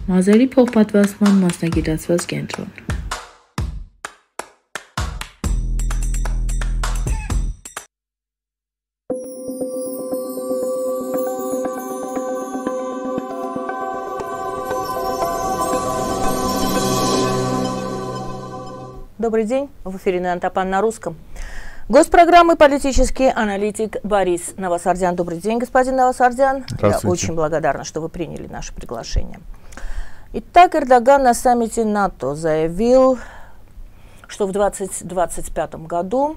Մազերի փոխպատվաստման մասնագիտացված կենտրոն։ Добрый день, в эфире «Нантапан» на русском. Гость программы политический аналитик Борис Новосардян. Добрый день, господин Новосардян. Я очень благодарна, что вы приняли наше приглашение. Итак, Эрдоган на саммите НАТО заявил, что в 2025 году,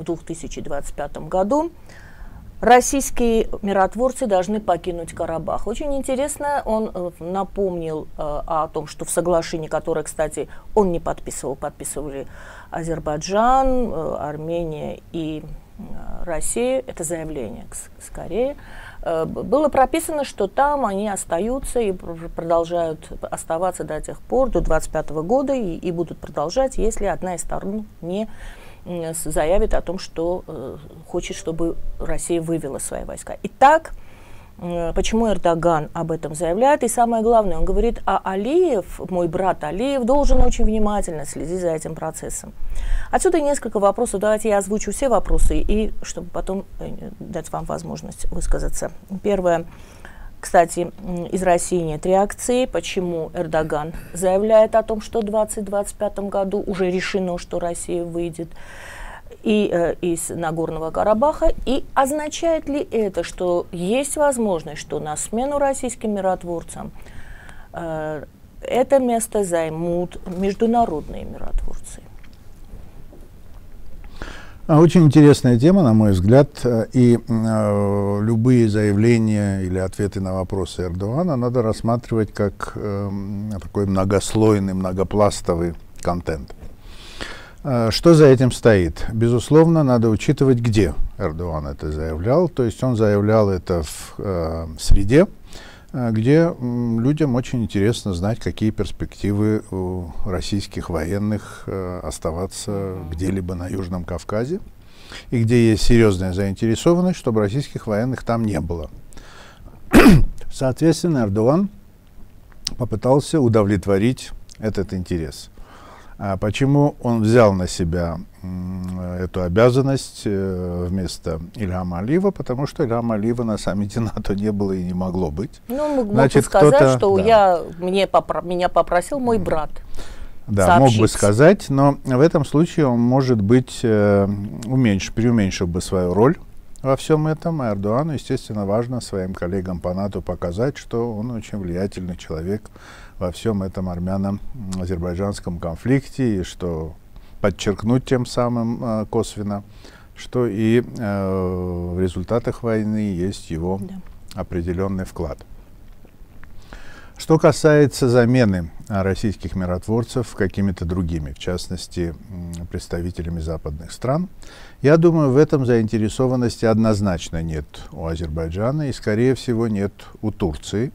российские миротворцы должны покинуть Карабах. Очень интересно, он напомнил о том, что в соглашении, которое, кстати, он не подписывал, подписывали Азербайджан, Армения и Россия, это заявление скорее, было прописано, что там они остаются и продолжают оставаться до тех пор, до 2025 года, и будут продолжать, если одна из сторон не заявит о том, что хочет, чтобы Россия вывела свои войска. Итак, почему Эрдоган об этом заявляет? И самое главное, он говорит, а Алиев, мой брат Алиев, должен очень внимательно следить за этим процессом. Отсюда несколько вопросов. Давайте я озвучу все вопросы, и чтобы потом дать вам возможность высказаться. Первое. Кстати, из России нет реакции, почему Эрдоган заявляет о том, что в 2025 году уже решено, что Россия выйдет из Нагорного Карабаха. И означает ли это, что есть возможность, что на смену российским миротворцам это место займут международные миротворцы? Очень интересная тема, на мой взгляд, и любые заявления или ответы на вопросы Эрдогана надо рассматривать как такой многослойный, многопластовый контент. Что за этим стоит? Безусловно, надо учитывать, где Эрдоган это заявлял. То есть он заявлял это в среде, где людям очень интересно знать, какие перспективы у российских военных оставаться где-либо на Южном Кавказе, и где есть серьезная заинтересованность, чтобы российских военных там не было. Соответственно, Эрдоган попытался удовлетворить этот интерес. Почему он взял на себя эту обязанность вместо Ильхама Алиева? Потому что Ильхама Алиева на саммите НАТО не было и не могло быть. Ну, мог бы сказать, что да, меня попросил мой брат. Да, сообщить. Мог бы сказать, но в этом случае он, может быть, преуменьшил бы свою роль во всем этом. А Эрдогану, естественно, важно своим коллегам по НАТО показать, что он очень влиятельный человек во всем этом армяно-азербайджанском конфликте, и что подчеркнуть тем самым косвенно, что и в результатах войны есть его определенный вклад. Что касается замены российских миротворцев какими-то другими, в частности, представителями западных стран, я думаю, в этом заинтересованности однозначно нет у Азербайджана и, скорее всего, нет у Турции.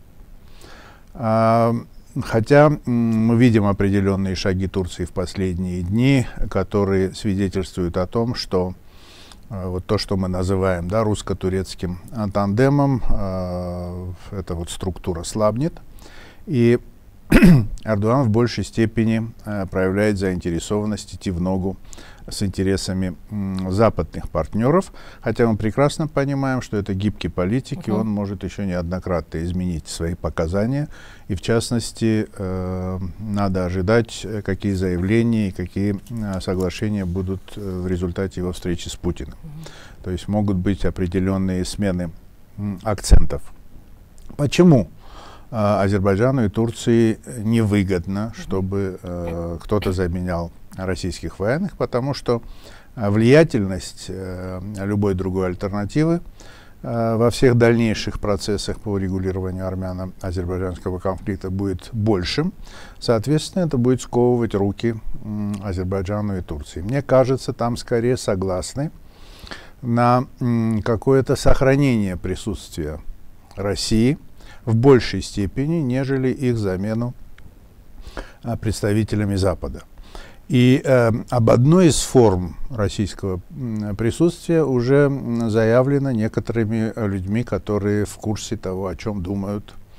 Хотя мы видим определенные шаги Турции в последние дни, которые свидетельствуют о том, что вот то, что мы называем русско-турецким тандемом, эта вот структура слабнет. И Эрдоган в большей степени проявляет заинтересованность идти в ногу с интересами западных партнеров, хотя мы прекрасно понимаем, что это гибкий политик, и он может еще неоднократно изменить свои показания, и в частности надо ожидать, какие заявления и какие соглашения будут в результате его встречи с Путиным. То есть могут быть определенные смены акцентов. Почему Азербайджану и Турции невыгодно, чтобы кто-то заменял российских военных? Потому что влиятельность любой другой альтернативы во всех дальнейших процессах по урегулированию армяно-азербайджанского конфликта будет большим. Соответственно, это будет сковывать руки Азербайджану и Турции. Мне кажется, там скорее согласны на какое-то сохранение присутствия России в большей степени, нежели их замену представителями Запада. И об одной из форм российского присутствия уже заявлено некоторыми людьми, которые в курсе того, о чем думают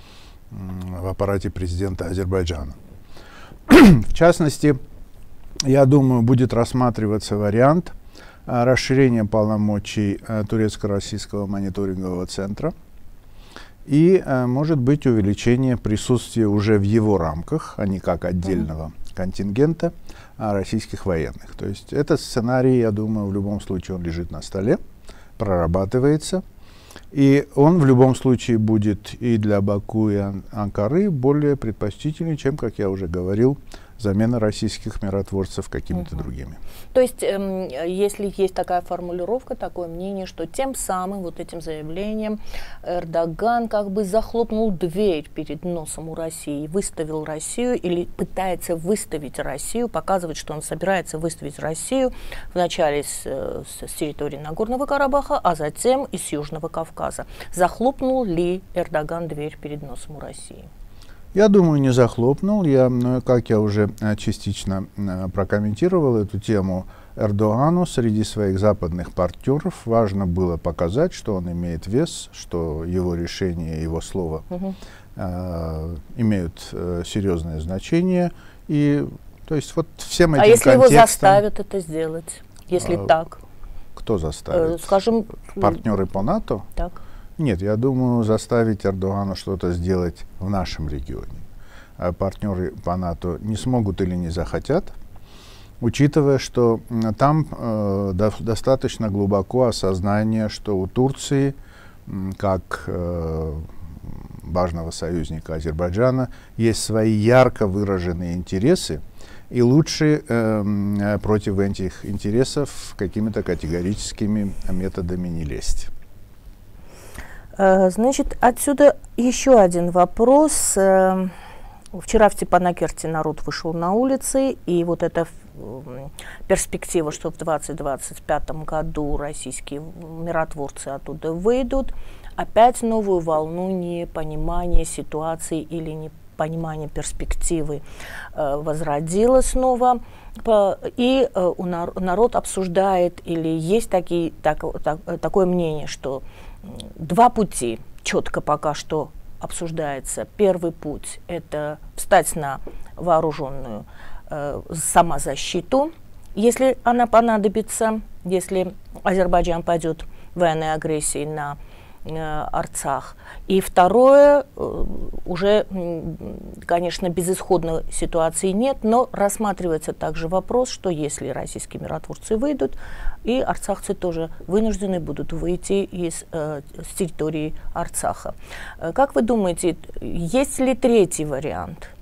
в аппарате президента Азербайджана. В частности, я думаю, будет рассматриваться вариант расширения полномочий турецко-российского мониторингового центра и, может быть, увеличение присутствия уже в его рамках, а не как отдельного контингента российских военных. То есть этот сценарий, я думаю, в любом случае он лежит на столе, прорабатывается, и он в любом случае будет и для Баку, и Анкары более предпочтительный, чем, как я уже говорил, замена российских миротворцев какими-то другими. То есть, если есть такая формулировка, такое мнение, что тем самым вот этим заявлением Эрдоган как бы захлопнул дверь перед носом у России, выставил Россию или пытается выставить Россию, показывать, что он собирается выставить Россию вначале с территории Нагорного Карабаха, а затем и с Южного Кавказа. Захлопнул ли Эрдоган дверь перед носом у России? Я думаю, не захлопнул. Как я уже частично прокомментировал эту тему, Эрдогану среди своих западных партнеров важно было показать, что он имеет вес, что его решение, его слово имеют серьезное значение. И, то есть, вот всем этим если контекстом, его заставят это сделать, если так? Кто заставит? Скажем, партнеры по НАТО? Так. Нет, я думаю, заставить Эрдогана что-то сделать в нашем регионе. А партнеры по НАТО не смогут или не захотят, учитывая, что там достаточно глубоко осознание, что у Турции, как важного союзника Азербайджана, есть свои ярко выраженные интересы, и лучше против этих интересов какими-то категорическими методами не лезть. Значит, отсюда еще один вопрос. Вчера в Степанакерте народ вышел на улицы, и вот эта перспектива, что в 2025 году российские миротворцы оттуда выйдут, опять новую волну непонимания ситуации или непонимания перспективы возродила снова. И народ обсуждает, или есть такое мнение, что два пути четко пока что обсуждается. Первый путь – это встать на вооруженную самозащиту, если она понадобится, если Азербайджан пойдет военной агрессией на Арцах. И второе, уже, конечно, безысходной ситуации нет, но рассматривается также вопрос, что если российские миротворцы выйдут, и арцахцы тоже вынуждены будут выйти с территории Арцаха. Как вы думаете, есть ли третий вариант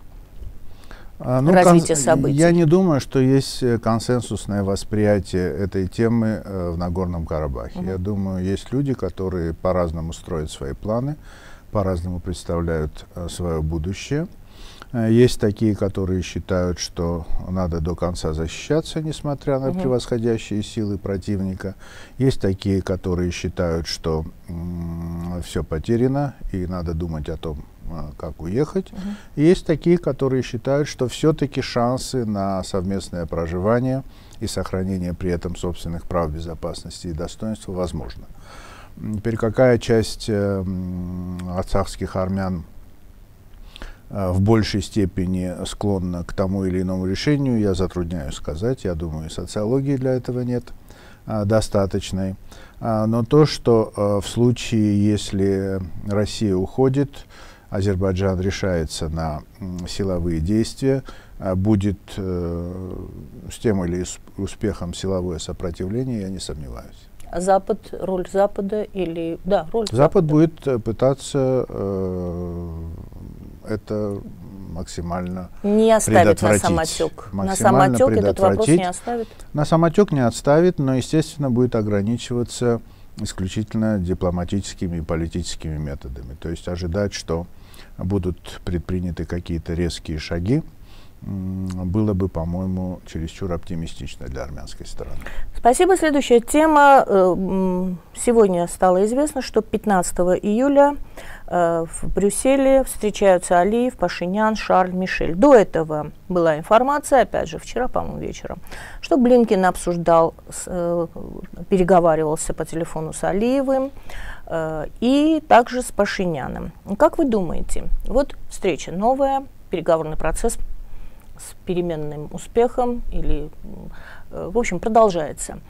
развития событий? Я не думаю, что есть консенсусное восприятие этой темы в Нагорном Карабахе. Я думаю, есть люди, которые по-разному строят свои планы, по-разному представляют свое будущее. Есть такие, которые считают, что надо до конца защищаться, несмотря на превосходящие силы противника. Есть такие, которые считают, что все потеряно и надо думать о том, как уехать. И есть такие, которые считают, что все-таки шансы на совместное проживание и сохранение при этом собственных прав, безопасности и достоинства возможны. Теперь какая часть арцахских армян в большей степени склонна к тому или иному решению, я затрудняюсь сказать. Я думаю, социологии для этого нет достаточной. Но то, что в случае, если Россия уходит, Азербайджан решается на силовые действия, будет с тем или успехом силовое сопротивление, я не сомневаюсь. Запад, роль Запада или... Да, роль Запад будет пытаться это максимально не оставить на самотек. На самотек этот вопрос не оставит? На самотек не оставит, но, естественно, будет ограничиваться исключительно дипломатическими и политическими методами. То есть ожидать, что будут предприняты какие-то резкие шаги, было бы, по-моему, чересчур оптимистично для армянской стороны. Спасибо. Следующая тема. Сегодня стало известно, что 15 июля в Брюсселе встречаются Алиев, Пашинян, Шарль Мишель. До этого была информация, опять же, вчера, по-моему, вечером, что Блинкен переговаривался по телефону с Алиевым. и также с Пашиняном. Как вы думаете, вот встреча новая, переговорный процесс с переменным успехом или, в общем, продолжается.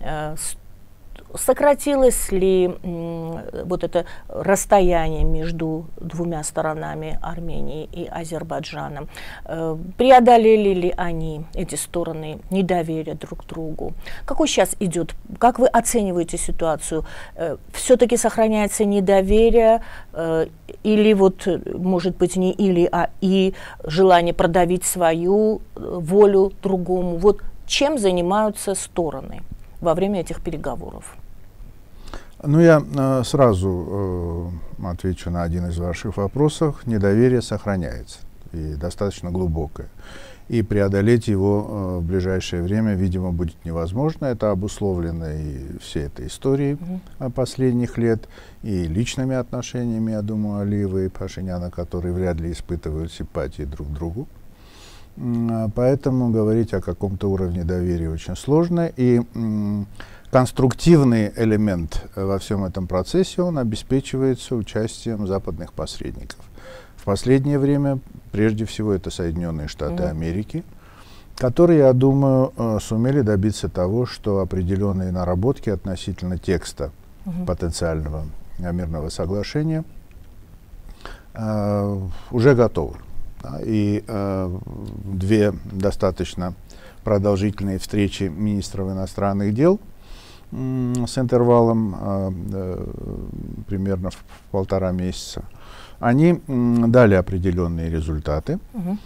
Сократилось ли вот это расстояние между двумя сторонами, Арменией и Азербайджаном? Преодолели ли они, эти стороны, недоверие друг к другу? Какой сейчас идет, как вы оцениваете ситуацию? Все-таки сохраняется недоверие или вот, может быть, не или, а и желание продавить свою волю другому? Вот чем занимаются стороны во время этих переговоров? Ну, я сразу отвечу на один из ваших вопросов. Недоверие сохраняется, и достаточно глубокое. И преодолеть его в ближайшее время, видимо, будет невозможно. Это обусловлено и всей этой историей последних лет, и личными отношениями, я думаю, Алиева и Пашиняна, которые вряд ли испытывают симпатии друг к другу. Поэтому говорить о каком-то уровне доверия очень сложно. И конструктивный элемент во всем этом процессе, он обеспечивается участием западных посредников. В последнее время, прежде всего, это Соединенные Штаты Америки, которые, я думаю, сумели добиться того, что определенные наработки относительно текста потенциального мирного соглашения уже готовы. И две достаточно продолжительные встречи министров иностранных дел с интервалом примерно в 1,5 месяца, они дали определенные результаты.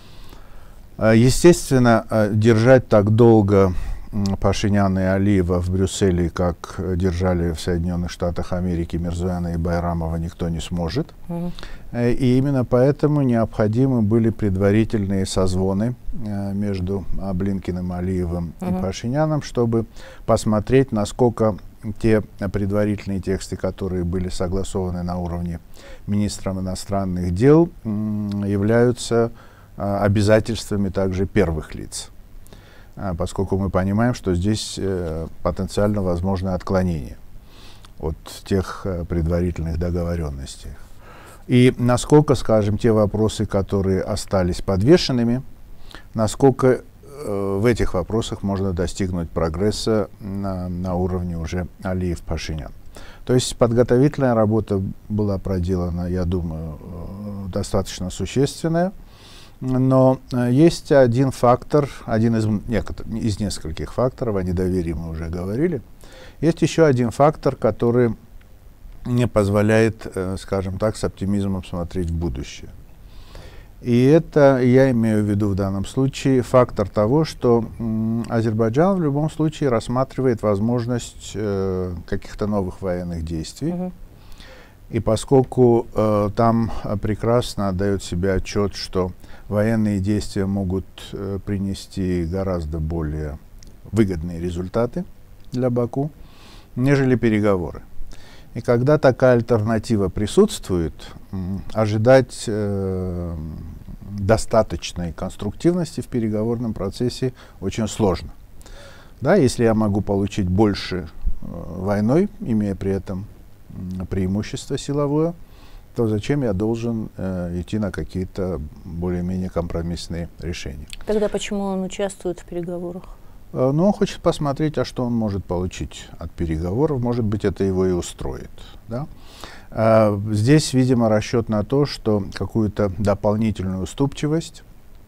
Естественно, держать так долго Пашиняна и Алиева в Брюсселе, как держали в Соединенных Штатах Америки Мирзояна и Байрамова, никто не сможет. И именно поэтому необходимы были предварительные созвоны между Блинкеном, Алиевым и Пашиняном, чтобы посмотреть, насколько те предварительные тексты, которые были согласованы на уровне министров иностранных дел, являются обязательствами также первых лиц. Поскольку мы понимаем, что здесь потенциально возможно отклонение от тех предварительных договоренностей. И насколько, скажем, те вопросы, которые остались подвешенными, насколько в этих вопросах можно достигнуть прогресса на уровне уже Алиев-Пашинян. То есть подготовительная работа была проделана, я думаю, достаточно существенная. Но есть один фактор, один из нескольких факторов, о недоверии мы уже говорили. Есть еще один фактор, который не позволяет, скажем так, с оптимизмом смотреть в будущее. И это, я имею в виду в данном случае, фактор того, что Азербайджан в любом случае рассматривает возможность каких-то новых военных действий. И поскольку там прекрасно отдает себе отчет, что военные действия могут принести гораздо более выгодные результаты для Баку, нежели переговоры. И когда такая альтернатива присутствует, ожидать достаточной конструктивности в переговорном процессе очень сложно. Да, если я могу получить больше войной, имея при этом преимущество силовое, то зачем я должен идти на какие-то более-менее компромиссные решения? Тогда почему он участвует в переговорах? Ну, он хочет посмотреть, а что он может получить от переговоров. Может быть, это его и устроит. Да? Здесь, видимо, расчет на то, что какую-то дополнительную уступчивость,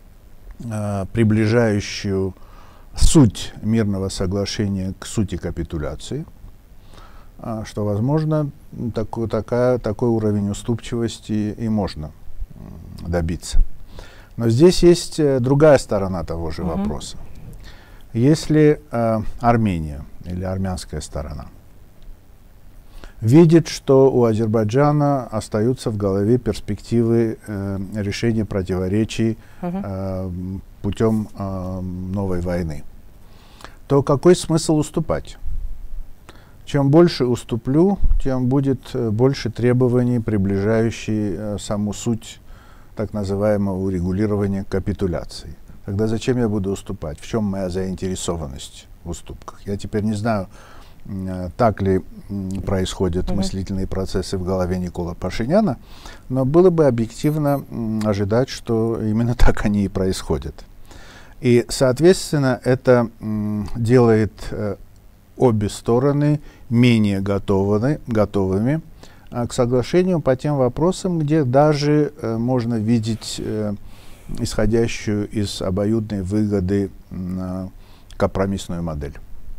приближающую суть мирного соглашения к сути капитуляции, что, возможно, такой уровень уступчивости и можно добиться. Но здесь есть другая сторона того же вопроса. Если Армения или армянская сторона видит, что у Азербайджана остаются в голове перспективы решения противоречий путем новой войны, то какой смысл уступать? Чем больше уступлю, тем будет больше требований, приближающих саму суть так называемого урегулирования капитуляции. Тогда зачем я буду уступать? В чем моя заинтересованность в уступках? Я теперь не знаю, так ли происходят мыслительные процессы в голове Никола Пашиняна, но было бы объективно ожидать, что именно так они и происходят. И, соответственно, это делает обе стороны менее готовыми к соглашению по тем вопросам, где даже можно видеть исходящую из обоюдной выгоды компромиссную модель.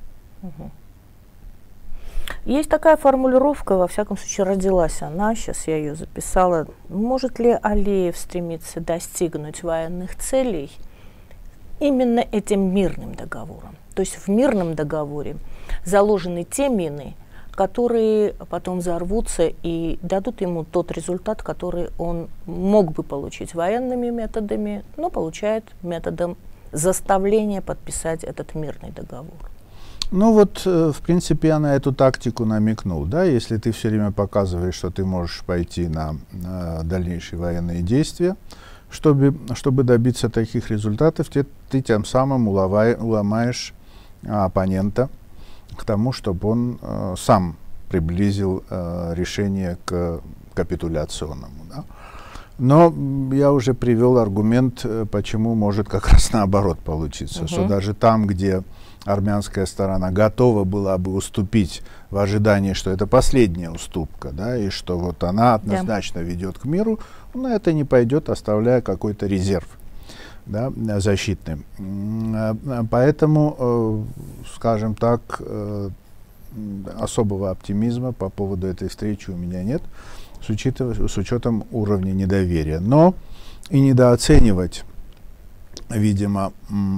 Есть такая формулировка, во всяком случае родилась она, сейчас я ее записала. Может ли Алиев стремиться достигнуть военных целей именно этим мирным договором? То есть в мирном договоре заложены те мины, которые потом взорвутся и дадут ему тот результат, который он мог бы получить военными методами, но получает методом заставления подписать этот мирный договор. Ну вот, в принципе, я на эту тактику намекнул, да, если ты все время показываешь, что ты можешь пойти на дальнейшие военные действия, чтобы добиться таких результатов, ты тем самым уломаешь оппонента к тому, чтобы он сам приблизил решение к капитуляционному. Да. Но я уже привел аргумент, почему может как раз наоборот получиться, что даже там, где армянская сторона готова была бы уступить в ожидании, что это последняя уступка, да, и что вот она однозначно ведет к миру, на это не пойдет, оставляя какой-то резерв, да, защитный. Поэтому, скажем так, особого оптимизма по поводу этой встречи у меня нет, с учетом уровня недоверия. Но и недооценивать, видимо,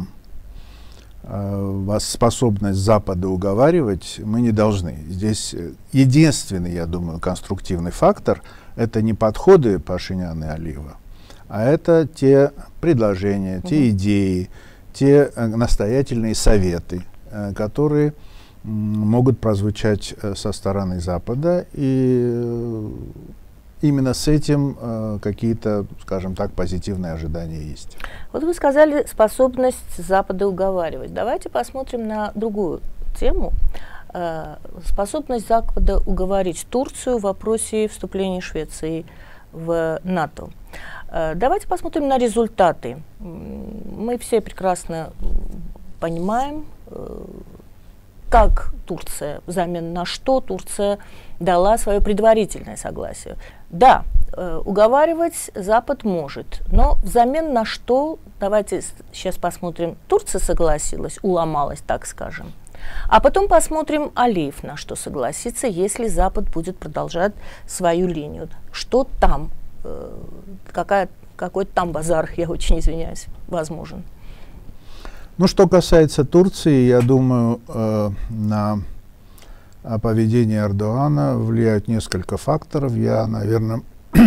способность Запада уговаривать мы не должны. Здесь единственный, я думаю, конструктивный фактор — это не подходы Пашиняна и Алиева, а это те предложения, те идеи, те настоятельные советы, которые могут прозвучать со стороны Запада, и именно с этим какие-то, скажем так, позитивные ожидания есть. Вот вы сказали способность Запада уговаривать. Давайте посмотрим на другую тему. Способность Запада уговорить Турцию в вопросе вступления Швеции в НАТО. Давайте посмотрим на результаты. Мы все прекрасно понимаем, как Турция, взамен на что Турция дала свое предварительное согласие. Да, уговаривать Запад может, но взамен на что, давайте сейчас посмотрим, Турция согласилась, уломалась, так скажем. А потом посмотрим, Алиев на что согласится, если Запад будет продолжать свою линию. Что там, какой там базар, я очень извиняюсь, возможен. Ну, что касается Турции, я думаю, на поведение Эрдогана влияют несколько факторов. Я, наверное,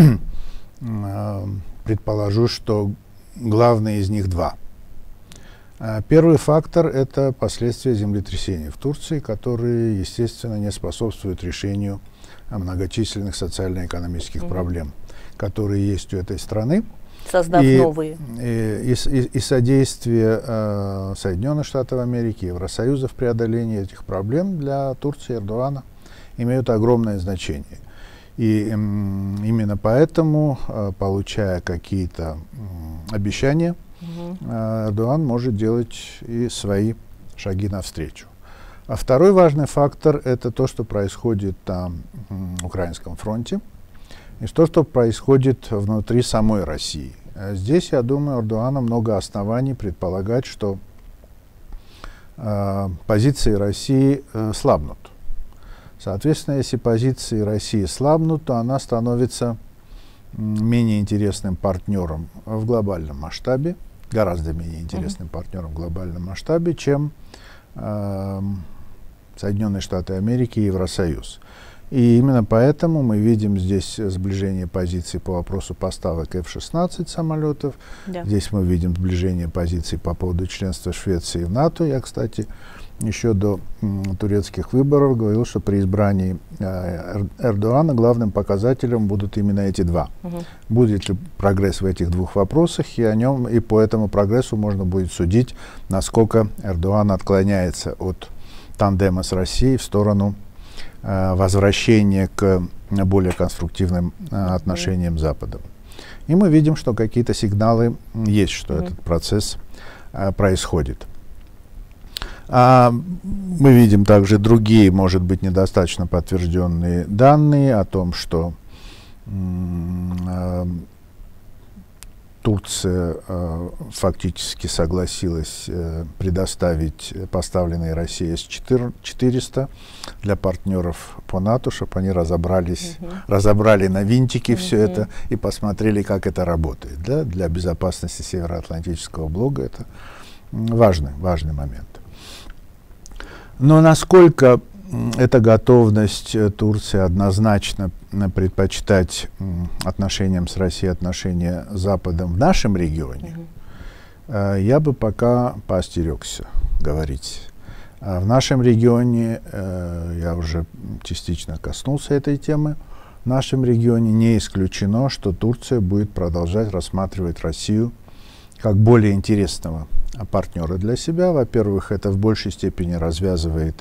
предположу, что главные из них два. Первый фактор — это последствия землетрясения в Турции, которые, естественно, не способствуют решению многочисленных социально-экономических проблем, которые есть у этой страны. Создав новые. И содействие Соединенных Штатов Америки, Евросоюза в преодолении этих проблем для Турции и Эрдогана имеют огромное значение. И именно поэтому, получая какие-то обещания, Эрдоган может делать и свои шаги навстречу. А второй важный фактор — это то, что происходит на Украинском фронте, и то, что происходит внутри самой России. Здесь, я думаю, у Эрдогана много оснований предполагать, что позиции России слабнут. Соответственно, если позиции России слабнут, то она становится менее интересным партнером в глобальном масштабе, гораздо менее интересным партнером в глобальном масштабе, чем Соединенные Штаты Америки и Евросоюз. И именно поэтому мы видим здесь сближение позиций по вопросу поставок F-16 самолетов. Да. Здесь мы видим сближение позиций по поводу членства Швеции в НАТО. Я, кстати, еще до турецких выборов говорил, что при избрании Эрдогана главным показателем будут именно эти два. Будет ли прогресс в этих двух вопросах, и о нем, и по этому прогрессу можно будет судить, насколько Эрдоган отклоняется от тандема с Россией в сторону возвращения к более конструктивным отношениям с Западом. И мы видим, что какие-то сигналы есть, что этот процесс происходит. Мы видим также другие, может быть, недостаточно подтвержденные данные о том, что Турция фактически согласилась предоставить поставленные Россией С-400 для партнеров по НАТО, чтобы они разобрали на винтики все это и посмотрели, как это работает. Да? Для безопасности Североатлантического блока это важный момент. Но насколько эта готовность Турции однозначно предпочитать отношениям с Россией, отношения с Западом в нашем регионе, я бы пока поостерегся говорить. В нашем регионе, я уже частично коснулся этой темы, в нашем регионе не исключено, что Турция будет продолжать рассматривать Россию как более интересного партнера для себя. Во-первых, это в большей степени развязывает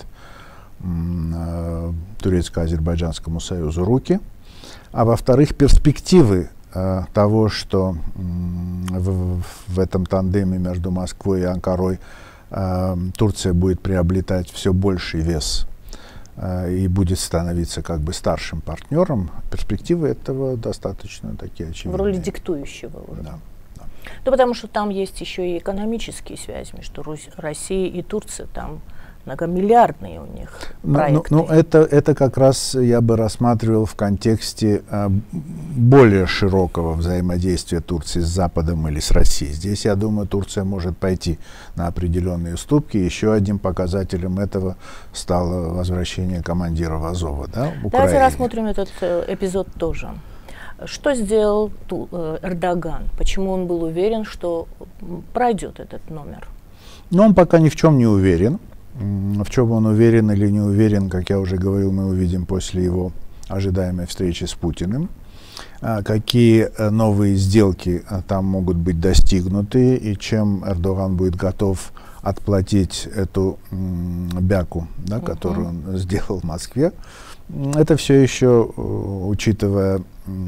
Турецко-Азербайджанскому союзу руки, а во-вторых, перспективы того, что в этом тандеме между Москвой и Анкарой Турция будет приобретать все больший вес и будет становиться как бы старшим партнером, перспективы этого достаточно такие очевидные. В роли диктующего уже. Да. Ну, потому что там есть еще и экономические связи между Россией и Турцией, там многомиллиардные у них проекты. Ну, это как раз я бы рассматривал в контексте более широкого взаимодействия Турции с Западом или с Россией. Здесь, я думаю, Турция может пойти на определенные уступки. Еще одним показателем этого стало возвращение командира Азова, да, в Украине. Давайте рассмотрим этот эпизод тоже. Что сделал Эрдоган? Почему он был уверен, что пройдет этот номер? Но он пока ни в чем не уверен. В чем он уверен или не уверен, как я уже говорил, мы увидим после его ожидаемой встречи с Путиным. Какие новые сделки там могут быть достигнуты и чем Эрдоган будет готов отплатить эту бяку, да, которую он сделал в Москве. Это все еще, учитывая,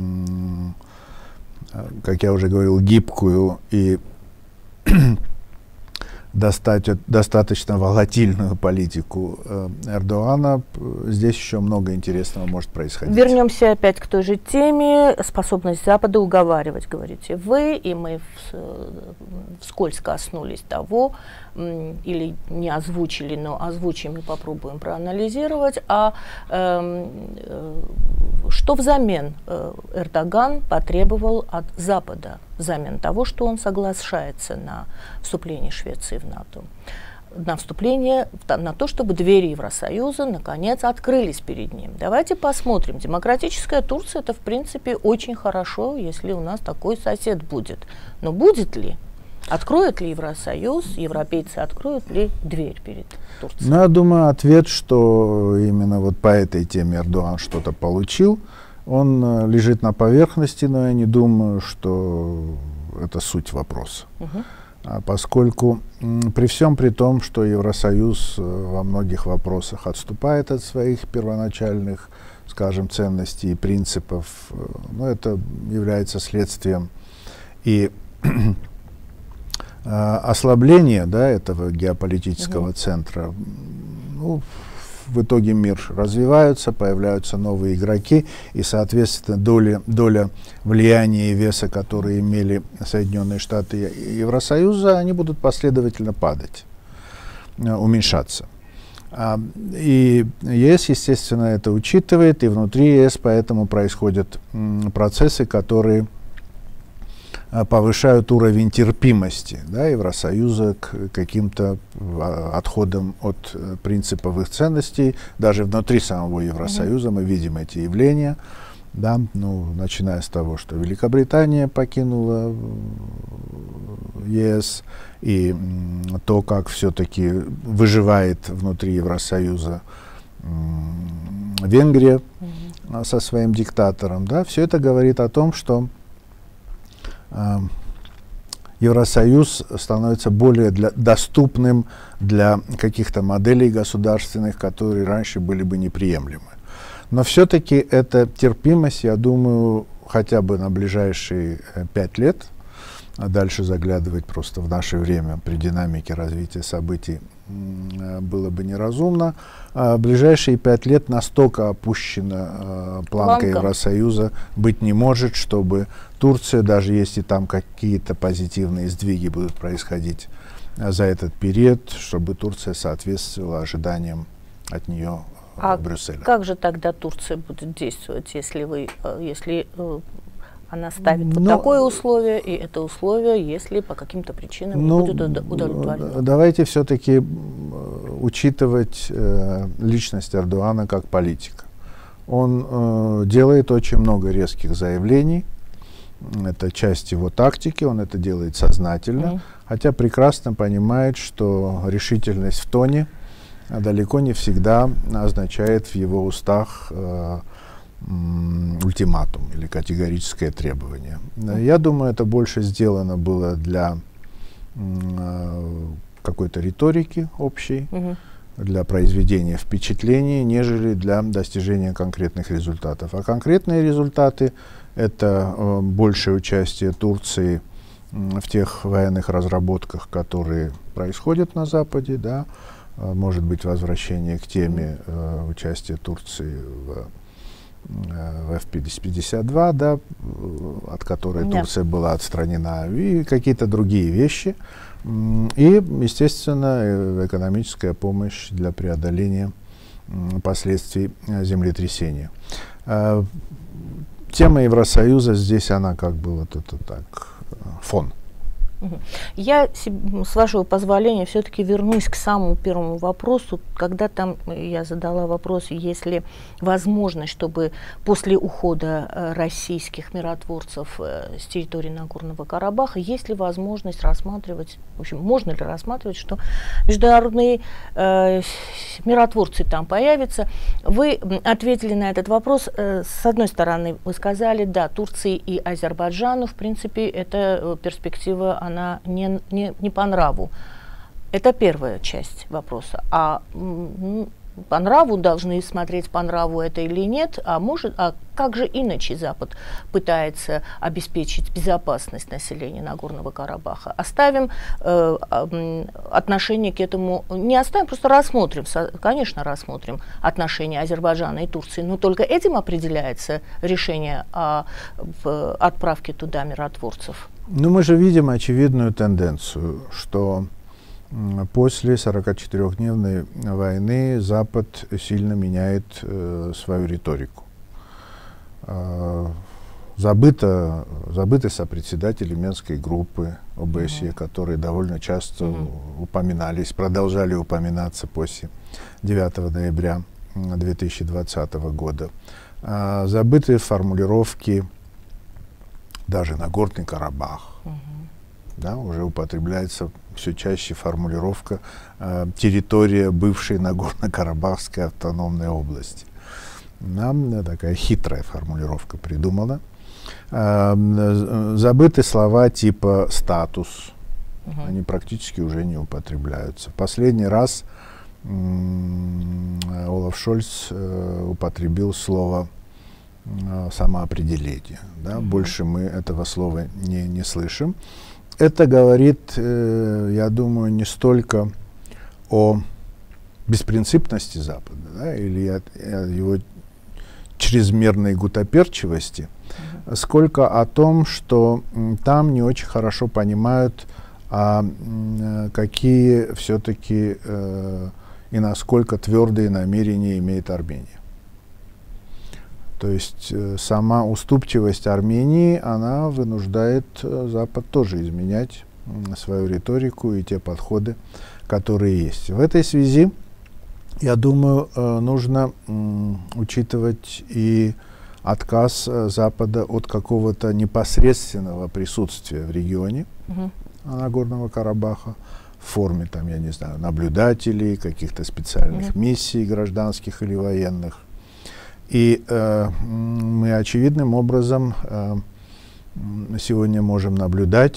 как я уже говорил, гибкую и достаточно волатильную политику Эрдогана, здесь еще много интересного может происходить. Вернемся опять к той же теме. Способность Запада уговаривать, говорите вы, и мы вскользь коснулись того, или не озвучили, но озвучим и попробуем проанализировать. Что взамен Эрдоган потребовал от Запада, взамен того, что он соглашается на вступление Швеции в НАТО, на вступление, на то, чтобы двери Евросоюза наконец открылись перед ним. Давайте посмотрим. Демократическая Турция — это в принципе очень хорошо, если у нас такой сосед будет. Но будет ли? Откроет ли Евросоюз, европейцы откроют ли дверь перед Турцией? Ну, я думаю, ответ, что именно вот по этой теме Эрдоган что-то получил, он лежит на поверхности, но я не думаю, что это суть вопроса. Поскольку при всем при том, что Евросоюз во многих вопросах отступает от своих первоначальных, скажем, ценностей и принципов, ну, это является следствием и ослабление, да, этого геополитического центра. Ну, в итоге мир развивается, появляются новые игроки, и, соответственно, доля влияния и веса, которые имели Соединенные Штаты и Евросоюза, они будут последовательно падать, уменьшаться. И ЕС, естественно, это учитывает, и внутри ЕС поэтому происходят процессы, которые повышают уровень терпимости, да, Евросоюза к каким-то отходам от принциповых ценностей. Даже внутри самого Евросоюза мы видим эти явления, да, ну, начиная с того, что Великобритания покинула ЕС, и то, как все-таки выживает внутри Евросоюза Венгрия со своим диктатором, да, все это говорит о том, что Евросоюз становится более доступным для каких-то моделей государственных, которые раньше были бы неприемлемы. Но все-таки эта терпимость, я думаю, хотя бы на ближайшие 5 лет, а дальше заглядывать просто в наше время при динамике развития событий было бы неразумно. В ближайшие 5 лет настолько опущена планка Евросоюза быть не может, чтобы Турция, даже если там какие-то позитивные сдвиги будут происходить за этот период, чтобы Турция соответствовала ожиданиям от нее Брюсселя. Как же тогда Турция будет действовать, если она ставит вот такое условие, и это условие, если по каким-то причинам не будет удовлетворено? Давайте все-таки учитывать личность Эрдогана как политика. Он делает очень много резких заявлений, это часть его тактики, он это делает сознательно, хотя прекрасно понимает, что решительность в тоне далеко не всегда означает в его устах ультиматум или категорическое требование. Я думаю, это больше сделано было для какой-то риторики общей, для произведения впечатлений, нежели для достижения конкретных результатов. А конкретные результаты — это большее участие Турции в тех военных разработках, которые происходят на Западе, да, может быть, возвращение к теме участия Турции в F-52, да, от которой Турция была отстранена, и какие-то другие вещи. И, естественно, экономическая помощь для преодоления последствий землетрясения. Тема Евросоюза здесь, она как бы вот это так, фон. Я, с вашего позволения, все-таки вернусь к самому первому вопросу. Когда там я задала вопрос, есть ли возможность, чтобы после ухода российских миротворцев с территории Нагорного Карабаха, есть ли возможность рассматривать, в общем, можно ли рассматривать, что международные миротворцы там появятся? Вы ответили на этот вопрос. С одной стороны, вы сказали, да, Турции и Азербайджану, в принципе, эта перспектива, она не по нраву. Это первая часть вопроса. А по нраву должны смотреть, по нраву это или нет, а как же иначе Запад пытается обеспечить безопасность населения Нагорного Карабаха? Оставим отношение к этому, не оставим, просто рассмотрим, конечно, рассмотрим отношения Азербайджана и Турции, но только этим определяется решение о отправке туда миротворцев. Ну, мы же видим очевидную тенденцию, что после 44-дневной войны Запад сильно меняет свою риторику. Забыты сопредседатели Минской группы ОБСЕ, которые довольно часто упоминались, продолжали упоминаться после 9 ноября 2020 года. Забыты формулировки даже Нагорный Карабах. Да, уже употребляется все чаще формулировка территория бывшей Нагорно-Карабахской автономной области. Нам такая хитрая формулировка придумана. Забыты слова типа «статус». Они практически уже не употребляются. Последний раз Олаф Шольц употребил слово «самоопределение». Да? Больше мы этого слова не слышим. Это говорит, я думаю, не столько о беспринципности Запада, да, или о его чрезмерной гутоперчивости, сколько о том, что там не очень хорошо понимают, какие все-таки и насколько твердые намерения имеет Армения. То есть сама уступчивость Армении, она вынуждает Запад тоже изменять свою риторику и те подходы, которые есть. В этой связи, я думаю, нужно учитывать и отказ Запада от какого-то непосредственного присутствия в регионе Нагорного Карабаха в форме, там, я не знаю, наблюдателей, каких-то специальных миссий гражданских или военных. И мы очевидным образом сегодня можем наблюдать,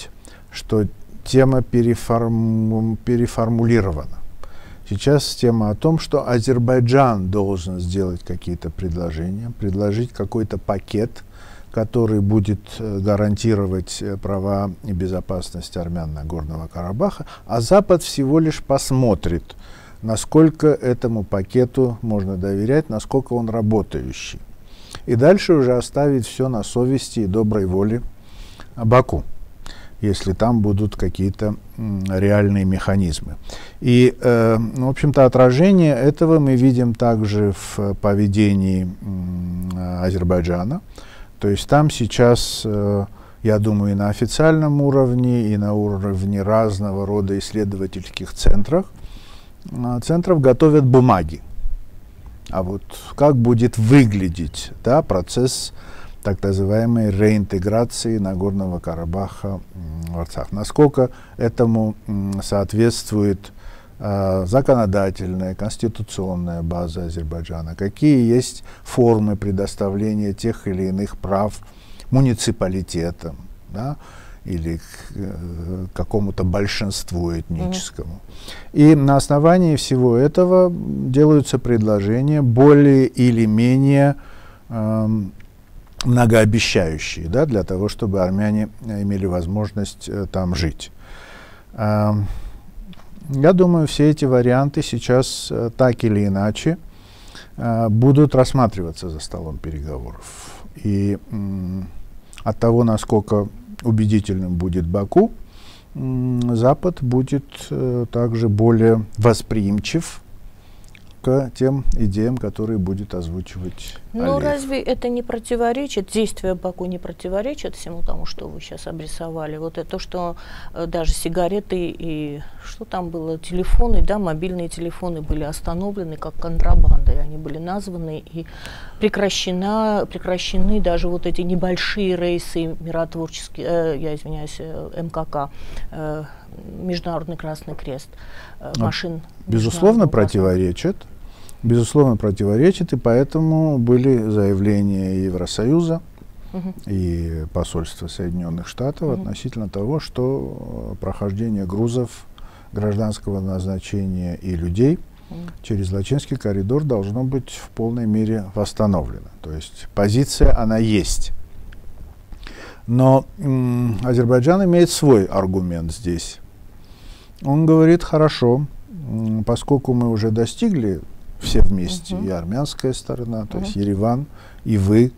что тема переформулирована. Сейчас тема о том, что Азербайджан должен сделать какие-то предложения, предложить какой-то пакет, который будет гарантировать права и безопасность армян Нагорного Карабаха, а Запад всего лишь посмотрит, насколько этому пакету можно доверять, насколько он работающий. И дальше уже оставить все на совести и доброй воле Баку, если там будут какие-то реальные механизмы. И, в общем-то, отражение этого мы видим также в поведении Азербайджана. То есть там сейчас, я думаю, и на официальном уровне, и на уровне разного рода исследовательских центров готовят бумаги. А вот как будет выглядеть, да, процесс так называемой реинтеграции Нагорного Карабаха в Арцах? Насколько этому соответствует законодательная, конституционная база Азербайджана? Какие есть формы предоставления тех или иных прав муниципалитетам, да, или к какому-то большинству этническому? И на основании всего этого делаются предложения более или менее многообещающие, да, для того, чтобы армяне имели возможность там жить. Я думаю, все эти варианты сейчас так или иначе будут рассматриваться за столом переговоров. И от того, насколько убедительным будет Баку, Запад будет также более восприимчив к тем идеям, которые будет озвучивать Алиев. Ну, разве это не противоречит, действия Баку не противоречат всему тому, что вы сейчас обрисовали? Вот это то, что даже сигареты и что там было, телефоны, да, мобильные телефоны были остановлены как контрабанда, и они были названы, и прекращены даже вот эти небольшие рейсы миротворческие, я извиняюсь, МКК, Международный Красный Крест, машин. Безусловно, противоречит. Безусловно, противоречит, и поэтому были заявления Евросоюза и посольства Соединенных Штатов относительно того, что прохождение грузов гражданского назначения и людей через Лачинский коридор должно быть в полной мере восстановлено. То есть позиция, она есть. Но Азербайджан имеет свой аргумент здесь. Он говорит: хорошо, поскольку мы уже достигли все вместе, и армянская сторона, то есть Ереван, и вы,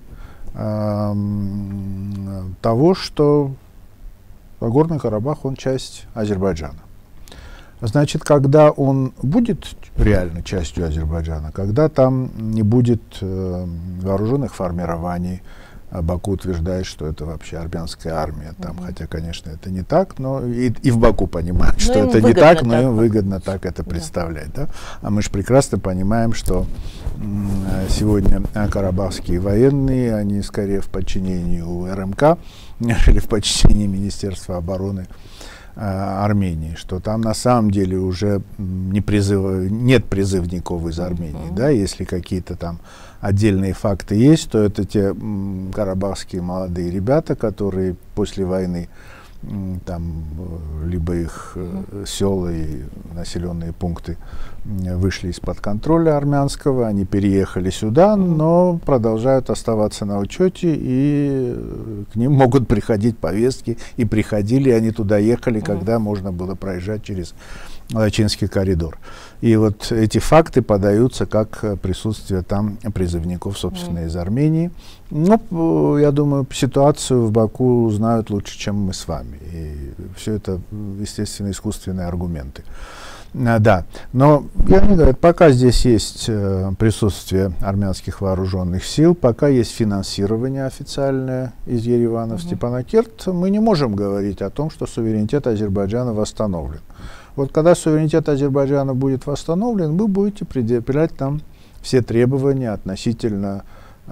того, что Нагорный Карабах, он часть Азербайджана. Значит, когда он будет реально частью Азербайджана, когда там не будет вооруженных формирований, Баку утверждает, что это вообще армянская армия, там, хотя, конечно, это не так, но и в Баку понимают, что это не так, но им выгодно так это представлять. Да? А мы же прекрасно понимаем, что сегодня карабахские военные, они скорее в подчинении у РМК, нежели в подчинении Министерства обороны Армении, что там на самом деле уже нет призывников из Армении, да, если какие-то там отдельные факты есть, то это те карабахские молодые ребята, которые после войны там либо их села и населенные пункты вышли из-под контроля армянского, они переехали сюда, но продолжают оставаться на учете, и к ним могут приходить повестки, и приходили, они туда ехали, когда можно было проезжать через Лачинский коридор. И вот эти факты подаются как присутствие там призывников, собственно, из Армении. Но, я думаю, ситуацию в Баку знают лучше, чем мы с вами. И все это, естественно, искусственные аргументы. Да, но я не говорю, пока здесь есть присутствие армянских вооруженных сил, пока есть финансирование официальное из Еревана в Степанакерт, мы не можем говорить о том, что суверенитет Азербайджана восстановлен. Вот когда суверенитет Азербайджана будет восстановлен, вы будете предъявлять там все требования относительно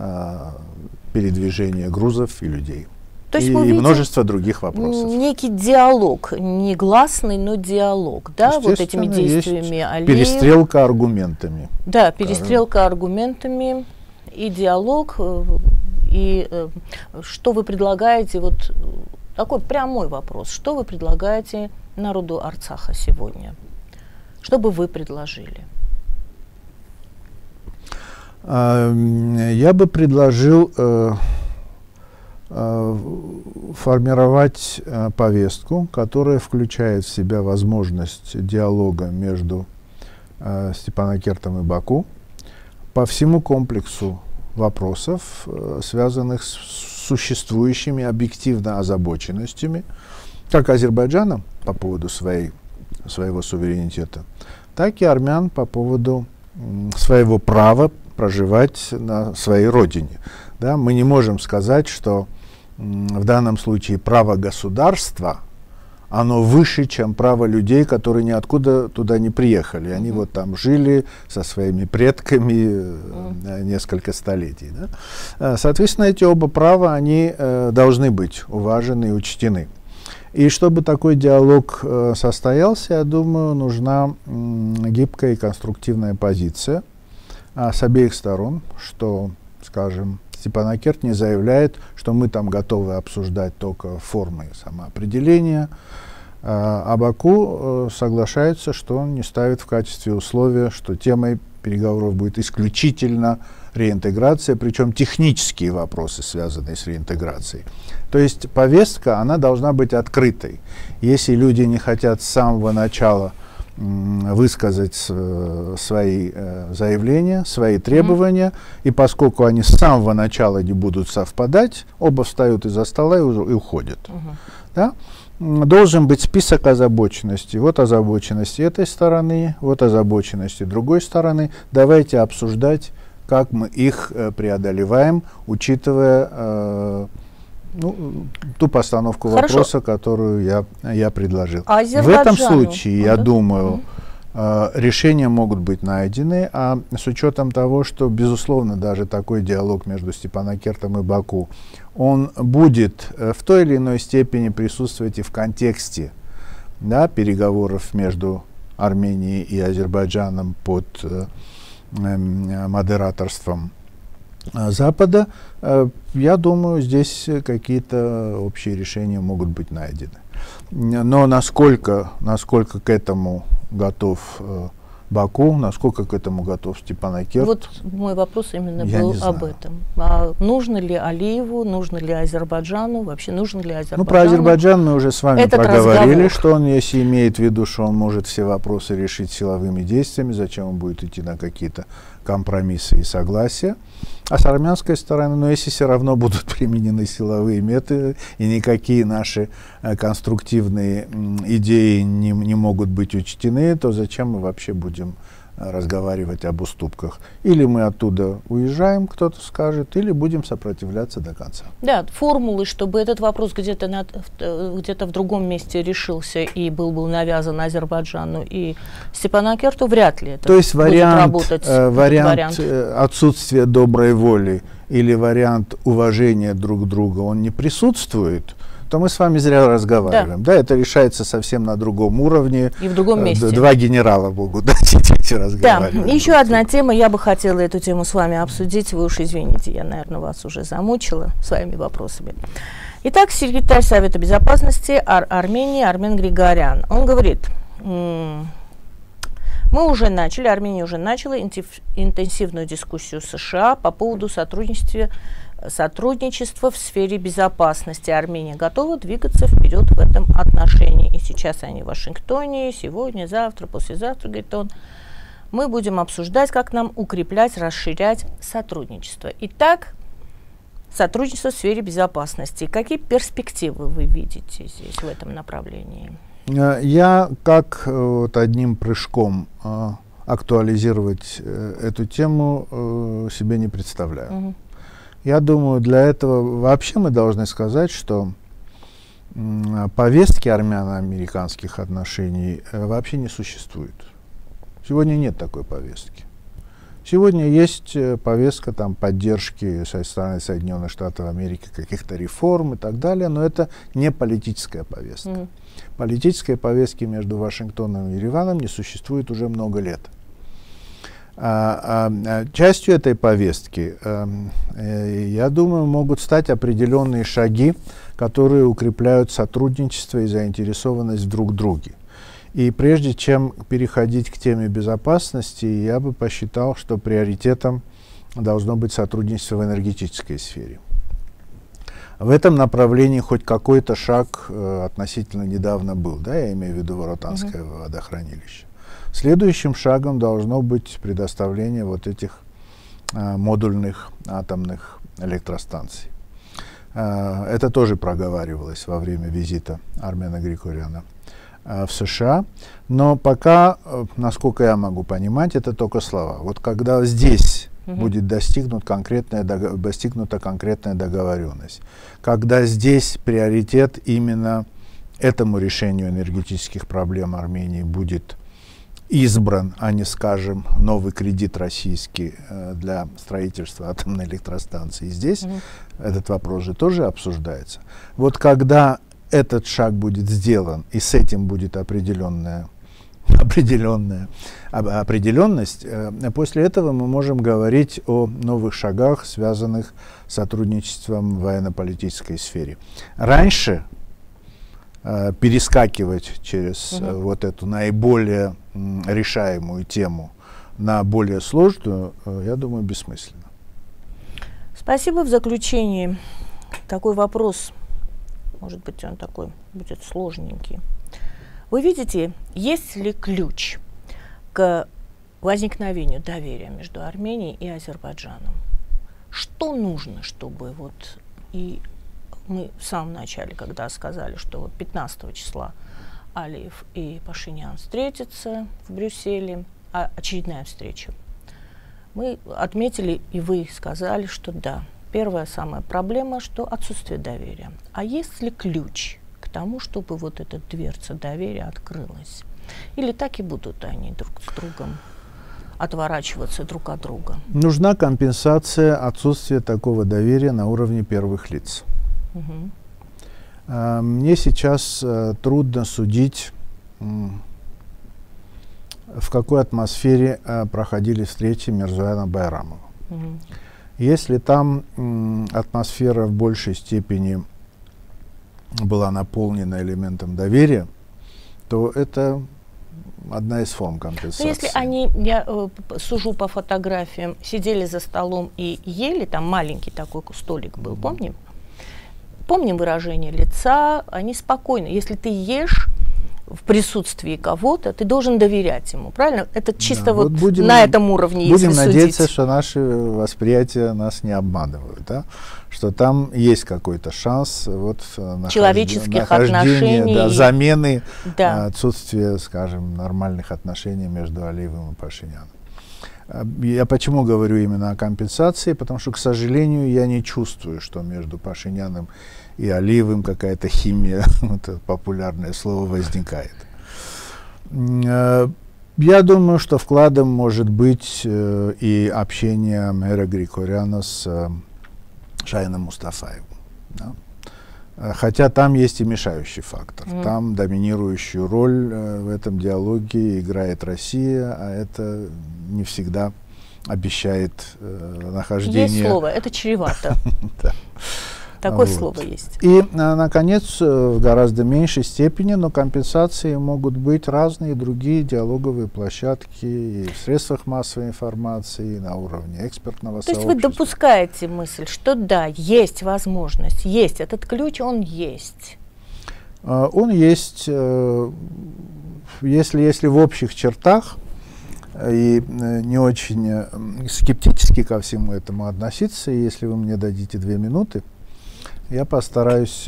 передвижения грузов и людей. То есть и множество других вопросов. Некий диалог, негласный, но диалог, да, вот этими действиями Алиева. Перестрелка аргументами. Да, перестрелка аргументами и диалог. И что вы предлагаете вот такой прямой вопрос. Что вы предлагаете народу Арцаха сегодня? Что бы вы предложили? Я бы предложил формировать повестку, которая включает в себя возможность диалога между Степанакертом и Баку по всему комплексу вопросов, связанных с существующими объективно озабоченностями, как Азербайджана по поводу своего суверенитета, так и армян по поводу своего права проживать на своей родине. Да, мы не можем сказать, что в данном случае право государства, оно выше, чем право людей, которые ниоткуда туда не приехали. Они вот там жили со своими предками несколько столетий. Да? Соответственно, эти оба права, они должны быть уважены и учтены. И чтобы такой диалог состоялся, я думаю, нужна гибкая и конструктивная позиция с обеих сторон, что, скажем, Степанакерт не заявляет, что мы там готовы обсуждать только формы самоопределения, а Баку соглашается, что он не ставит в качестве условия, что темой переговоров будет исключительно реинтеграция, причем технические вопросы, связанные с реинтеграцией. То есть повестка, она должна быть открытой. Если люди не хотят с самого начала высказать свои заявления, свои требования, и поскольку они с самого начала не будут совпадать, оба встают из-за стола и уходят. Да? Должен быть список озабоченностей. Вот озабоченности этой стороны, вот озабоченности другой стороны. Давайте обсуждать, как мы их преодолеваем, учитывая ту постановку вопроса, которую я предложил. В этом случае, я думаю, решения могут быть найдены, а с учетом того, что, безусловно, даже такой диалог между Степанакертом и Баку, он будет в той или иной степени присутствовать и в контексте, да, переговоров между Арменией и Азербайджаном под модераторством Запада. Я думаю, здесь какие-то общие решения могут быть найдены. Но насколько к этому готов Баку, насколько к этому готов Степанакерт? Вот мой вопрос именно был об этом. А нужно ли Алиеву, нужно ли Азербайджану, вообще нужно ли Азербайджану? Ну, про Азербайджан мы уже с вами проговорили, что он, если имеет в виду, что он может все вопросы решить силовыми действиями, зачем он будет идти на какие-то компромиссы и согласия. А с армянской стороны, но если все равно будут применены силовые методы, и никакие наши конструктивные идеи не могут быть учтены, то зачем мы вообще будем разговаривать об уступках? Или мы оттуда уезжаем, кто-то скажет, или будем сопротивляться до конца. Да, формулы, чтобы этот вопрос где-то в другом месте решился и был навязан Азербайджану и Степанакерту, вряд ли это То есть вариант, будет вариант отсутствия доброй воли или вариант уважения друг друга, он не присутствует, то мы с вами зря разговариваем. Да, это решается совсем на другом уровне. И в другом месте. Два генерала могут разговаривать. Да, еще одна тема, я бы хотела эту тему с вами обсудить. Вы уж извините, я, наверное, вас уже замучила своими вопросами. Итак, секретарь Совета Безопасности Армении Армен Григорян, он говорит, Армения уже начала интенсивную дискуссию с США по поводу сотрудничества в сфере безопасности. Армения готова двигаться вперед в этом отношении. И сейчас они в Вашингтоне, сегодня, завтра, послезавтра, говорит он, мы будем обсуждать, как нам укреплять, расширять сотрудничество. Итак, сотрудничество в сфере безопасности. Какие перспективы вы видите здесь, в этом направлении? Я как одним прыжком актуализировать эту тему себе не представляю. Я думаю, для этого вообще мы должны сказать, что повестки армяно-американских отношений вообще не существует. Сегодня нет такой повестки. Сегодня есть повестка поддержки со стороны Соединенных Штатов Америки каких-то реформ и так далее, но это не политическая повестка. Политической повестки между Вашингтоном и Ереваном не существует уже много лет. Частью этой повестки, я думаю, могут стать определенные шаги которые укрепляют сотрудничество и заинтересованность друг в друге. И прежде чем переходить к теме безопасности, я бы посчитал, что приоритетом должно быть сотрудничество в энергетической сфере. В этом направлении хоть какой-то шаг относительно недавно был, да, я имею в виду Воротанское водохранилище. Следующим шагом должно быть предоставление вот этих модульных атомных электростанций. Это тоже проговаривалось во время визита Армена Григоряна в США, но пока, насколько я могу понимать, это только слова. Вот когда здесь будет достигнута конкретная договоренность, когда здесь приоритет именно этому решению энергетических проблем Армении будет избран, а не, скажем, новый кредит российский для строительства атомной электростанции. Здесь этот вопрос же тоже обсуждается. Вот когда этот шаг будет сделан, и с этим будет определенность, после этого мы можем говорить о новых шагах, связанных с сотрудничеством в военно-политической сфере. Раньше перескакивать через вот эту наиболее решаемую тему на более сложную, я думаю, бессмысленно. Спасибо. В заключении такой вопрос, может быть, он такой будет сложненький. Вы видите, есть ли ключ к возникновению доверия между Арменией и Азербайджаном? Что нужно, чтобы вот и мы в самом начале, когда сказали, что вот 15 числа Алиев и Пашинян встретятся в Брюсселе, очередная встреча, мы отметили, и вы сказали, что да, первая самая проблема, что отсутствие доверия. А есть ли ключ к тому, чтобы вот эта дверца доверия открылась? Или так и будут они друг с другом отворачиваться друг от друга? Нужна компенсация отсутствия такого доверия на уровне первых лиц. Мне сейчас трудно судить, в какой атмосфере проходили встречи Мирзояна Байрамова. Если там атмосфера в большей степени была наполнена элементом доверия, то это одна из форм компенсации. Но если они, я сужу по фотографиям, сидели за столом и ели, там маленький такой столик был, помним? Помним выражение лица, они спокойны. Если ты ешь в присутствии кого-то, ты должен доверять ему, правильно? Это чисто да, вот будем, на этом уровне, если судить. Будем надеяться, что наши восприятия нас не обманывают, да? Что там есть какой-то шанс вот, человеческих отношений, да, замены отсутствия, скажем, нормальных отношений между Алиевым и Пашиняном. Я почему говорю именно о компенсации? Потому что, к сожалению, я не чувствую, что между Пашиняном и Алиевым какая-то химия, это популярное слово, возникает. Я думаю, что вкладом может быть и общение Мэра Григоряна с Шайном Мустафаевым. Да? Хотя там есть и мешающий фактор. Там доминирующую роль в этом диалоге играет Россия, а это не всегда обещает нахождение... Есть слово, это чревато. Такое слово есть. И, наконец, в гораздо меньшей степени, но компенсации могут быть разные другие диалоговые площадки и в средствах массовой информации, и на уровне экспертного сообщества. То есть вы допускаете мысль, что да, есть возможность, есть этот ключ, он есть? Он есть, если в общих чертах, и не очень скептически ко всему этому относиться, и если вы мне дадите 2 минуты, я постараюсь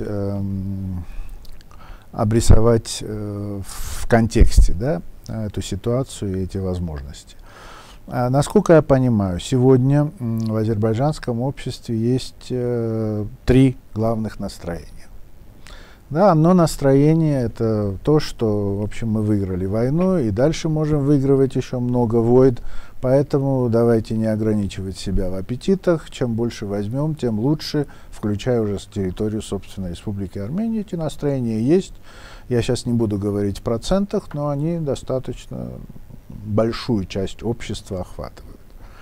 обрисовать в контексте, да, эту ситуацию и эти возможности. Насколько я понимаю, сегодня в азербайджанском обществе есть 3 главных настроения. Да, одно настроение — это то, что, в общем, мы выиграли войну, и дальше можем выигрывать еще много войн, поэтому давайте не ограничивать себя в аппетитах. Чем больше возьмем, тем лучше, включая уже территорию собственной Республики Армения. Эти настроения есть. Я сейчас не буду говорить в процентах, но они достаточно большую часть общества охватывают.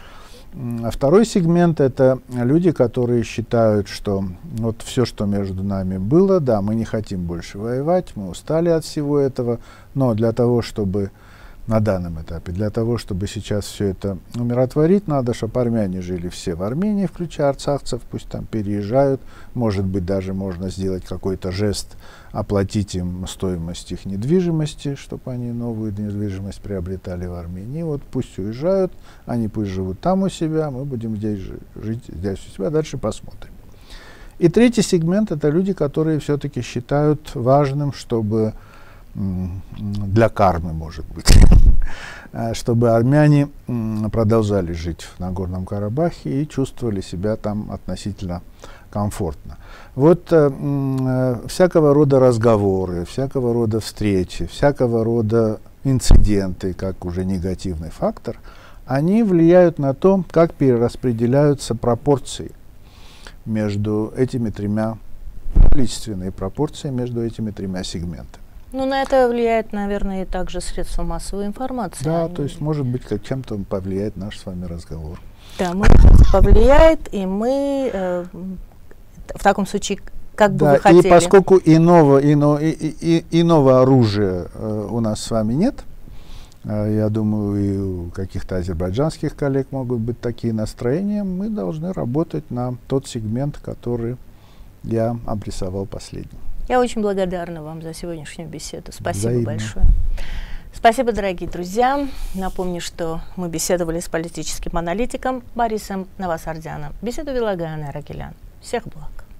А второй сегмент — это люди, которые считают, что вот все, что между нами было, да, мы не хотим больше воевать, мы устали от всего этого, но для того, чтобы на данном этапе, для того, чтобы сейчас все это умиротворить, надо, чтобы армяне жили все в Армении, включая арцахцев, пусть там переезжают, может быть, даже можно сделать какой-то жест, оплатить им стоимость их недвижимости, чтобы они новую недвижимость приобретали в Армении. Вот пусть уезжают, они пусть живут там у себя, мы будем здесь жить здесь у себя, дальше посмотрим. И третий сегмент — это люди, которые все-таки считают важным, чтобы для кармы, может быть, чтобы армяне продолжали жить в Нагорном Карабахе и чувствовали себя там относительно комфортно. Вот всякого рода разговоры, всякого рода встречи, всякого рода инциденты, как уже негативный фактор, они влияют на то, как перераспределяются пропорции между этими тремя, количественные пропорции между этими тремя сегментами. Ну, на это влияет, наверное, и также средства массовой информации. Да, то есть, может быть, как чем-то повлияет наш с вами разговор. Да, повлияет, и мы в таком случае, как бы вы хотели. И поскольку иного оружия у нас с вами нет, я думаю, и у каких-то азербайджанских коллег могут быть такие настроения, мы должны работать на тот сегмент, который я обрисовал последним. Я очень благодарна вам за сегодняшнюю беседу. Спасибо Взаимно. большое. Спасибо, дорогие друзья. Напомню, что мы беседовали с политическим аналитиком Борисом Новосардяном. Беседу вела Гаана Ракелян. Всех благ.